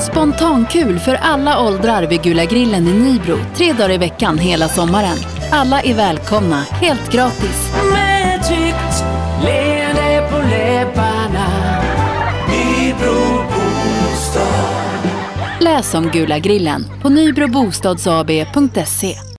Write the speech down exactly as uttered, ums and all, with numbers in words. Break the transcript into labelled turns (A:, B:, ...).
A: Spontankul för alla åldrar vid Gula Grillen i Nybro. Tre dagar i veckan hela sommaren. Alla är välkomna, helt gratis.
B: Med tryggt leende på läpparna. Nybro Bostad.
A: Läs om Gula Grillen på nybrobostadsab punkt se.